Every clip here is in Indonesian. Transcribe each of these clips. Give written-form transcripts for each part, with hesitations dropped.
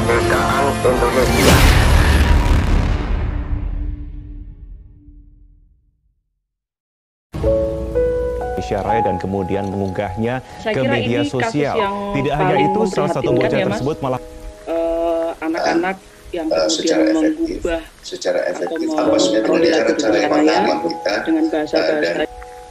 kemerdekaan Indonesia. Indonesia Raya dan kemudian mengunggahnya ke media sosial. Tidak hanya itu, salah satu bocah tersebut malah anak-anak yang kemudian mengubah secara efektif apa sebenarnya cara-cara pemahaman kita dengan bahasa-bahasa.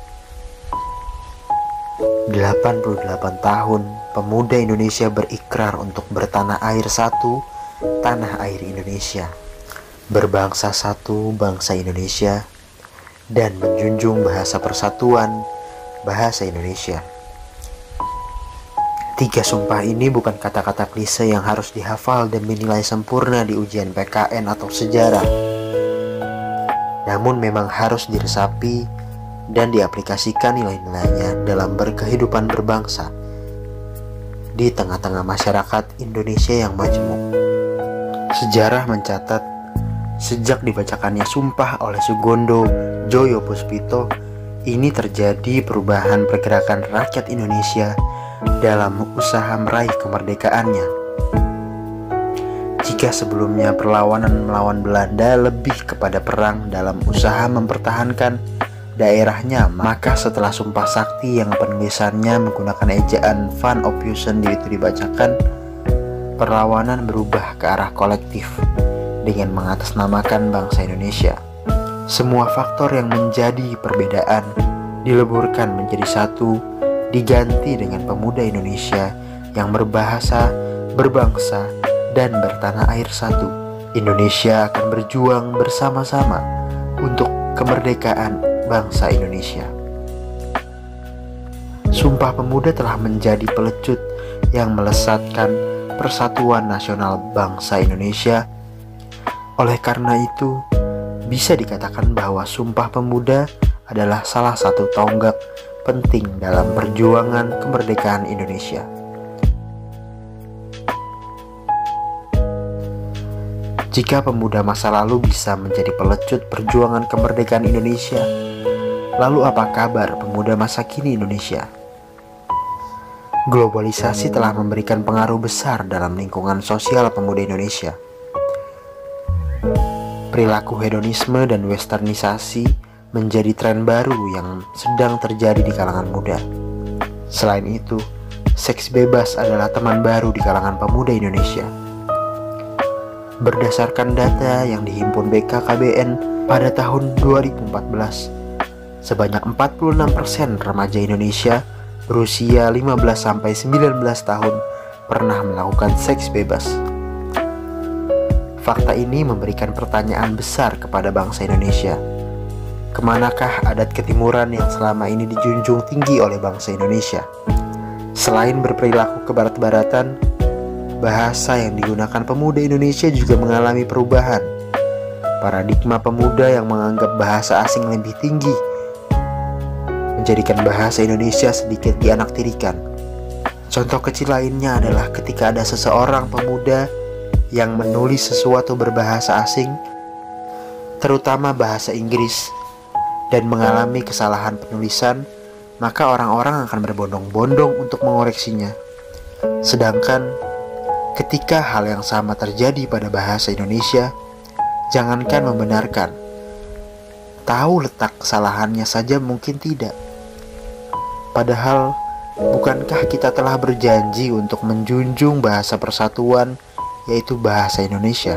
88 tahun pemuda Indonesia berikrar untuk bertanah air satu, tanah air Indonesia, berbangsa satu, bangsa Indonesia, dan menjunjung bahasa persatuan, bahasa Indonesia. 3 sumpah ini bukan kata-kata klise yang harus dihafal dan dinilai sempurna di ujian PKN atau sejarah. Namun memang harus diresapi dan diaplikasikan nilai-nilainya dalam berkehidupan berbangsa di tengah-tengah masyarakat Indonesia yang majemuk. Sejarah mencatat, sejak dibacakannya sumpah oleh Sugondo Joyo Puspito, ini terjadi perubahan pergerakan rakyat Indonesia dalam usaha meraih kemerdekaannya. Jika sebelumnya perlawanan melawan Belanda lebih kepada perang dalam usaha mempertahankan daerahnya, maka setelah Sumpah Sakti yang penulisannya menggunakan ejaan Van Ophusen itu dibacakan, perlawanan berubah ke arah kolektif dengan mengatasnamakan bangsa Indonesia. Semua faktor yang menjadi perbedaan dileburkan menjadi satu, diganti dengan pemuda Indonesia yang berbahasa, berbangsa, dan bertanah air satu. Indonesia akan berjuang bersama-sama untuk kemerdekaan bangsa Indonesia. Sumpah Pemuda telah menjadi pelecut yang melesatkan persatuan nasional bangsa Indonesia. Oleh karena itu, bisa dikatakan bahwa Sumpah Pemuda adalah salah satu tonggak penting dalam perjuangan kemerdekaan Indonesia. Jika pemuda masa lalu bisa menjadi pelecut perjuangan kemerdekaan Indonesia, lalu apa kabar pemuda masa kini Indonesia? Globalisasi telah memberikan pengaruh besar dalam lingkungan sosial pemuda Indonesia. Perilaku hedonisme dan westernisasi menjadi tren baru yang sedang terjadi di kalangan muda. Selain itu, seks bebas adalah teman baru di kalangan pemuda Indonesia. Berdasarkan data yang dihimpun BKKBN pada tahun 2014, sebanyak 46% remaja Indonesia berusia 15-19 tahun pernah melakukan seks bebas. Fakta ini memberikan pertanyaan besar kepada bangsa Indonesia. Kemanakah adat ketimuran yang selama ini dijunjung tinggi oleh bangsa Indonesia? Selain berperilaku kebarat-baratan, bahasa yang digunakan pemuda Indonesia juga mengalami perubahan. Paradigma pemuda yang menganggap bahasa asing lebih tinggi menjadikan bahasa Indonesia sedikit dianaktirikan. Contoh kecil lainnya adalah ketika ada seseorang pemuda yang menulis sesuatu berbahasa asing, terutama bahasa Inggris, dan mengalami kesalahan penulisan, maka orang-orang akan berbondong-bondong untuk mengoreksinya. Sedangkan ketika hal yang sama terjadi pada bahasa Indonesia, jangankan membenarkan, tahu letak kesalahannya saja mungkin tidak. Padahal, bukankah kita telah berjanji untuk menjunjung bahasa persatuan, yaitu bahasa Indonesia?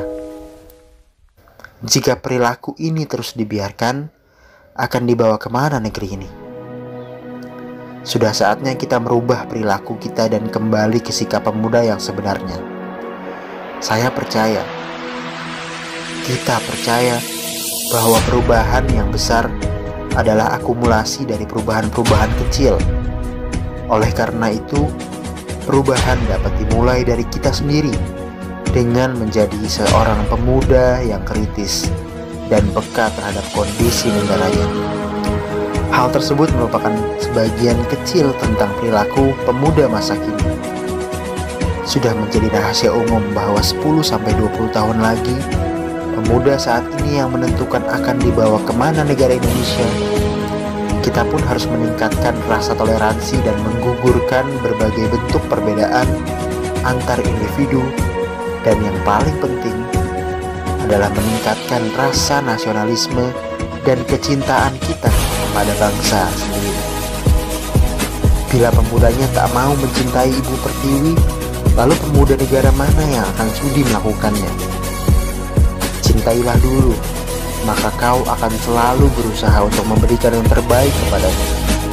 Jika perilaku ini terus dibiarkan, akan dibawa kemana negeri ini? Sudah saatnya kita merubah perilaku kita dan kembali ke sikap pemuda yang sebenarnya. Saya percaya, kita percaya bahwa perubahan yang besar adalah akumulasi dari perubahan-perubahan kecil. Oleh karena itu, perubahan dapat dimulai dari kita sendiri dengan menjadi seorang pemuda yang kritis dan peka terhadap kondisi negaranya. Hal tersebut merupakan sebagian kecil tentang perilaku pemuda masa kini. Sudah menjadi rahasia umum bahwa 10-20 tahun lagi, pemuda saat ini yang menentukan akan dibawa kemana negara Indonesia. Kita pun harus meningkatkan rasa toleransi dan menggugurkan berbagai bentuk perbedaan antar individu Dan yang paling penting adalah meningkatkan rasa nasionalisme dan kecintaan kita kepada bangsa sendiri. Bila pemudanya tak mau mencintai Ibu Pertiwi, lalu pemuda negara mana yang akan sudi melakukannya? Cintailah dulu, maka kau akan selalu berusaha untuk memberikan yang terbaik kepadanya.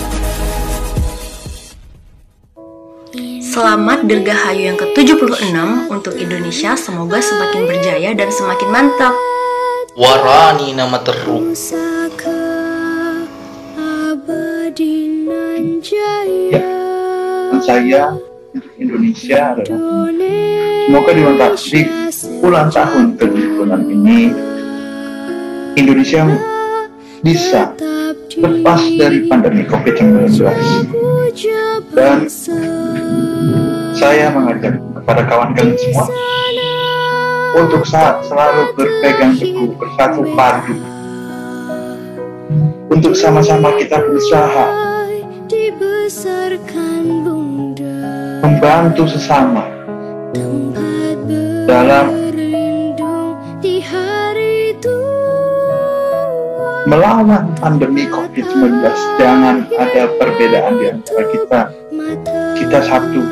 Selamat Dirgahayu yang ke-76 untuk Indonesia, semoga semakin berjaya dan semakin mantap. Warani nama teruk. Ya, saya untuk Indonesia adalah semoga di bulan tahun ke-76 ini Indonesia bisa lepas dari pandemi COVID-19. Dan saya mengajak kepada kawan kalian semua untuk selalu berpegang teguh, bersatu padu, untuk sama-sama kita berusaha membantu sesama dalam melawan pandemi COVID-19. Jangan ada perbedaan di antara kita. Kita satu.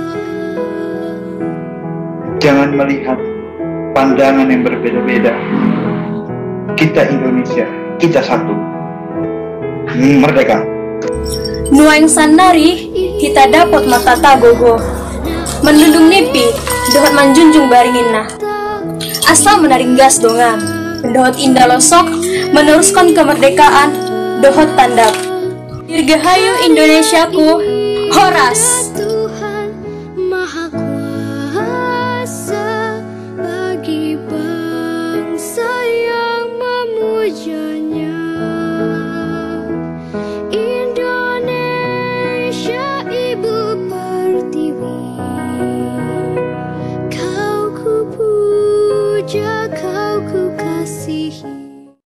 Jangan melihat pandangan yang berbeda-beda. Kita Indonesia, kita satu. Merdeka. Nuaing sanari, kita dapat mata tagogo. Menundung nipi, dohot manjunjung baringina. Asal menaring gas dongan. Dohot indah losok, meneruskan kemerdekaan. Dohot tandap. Dirgahayu Indonesiaku, Horas.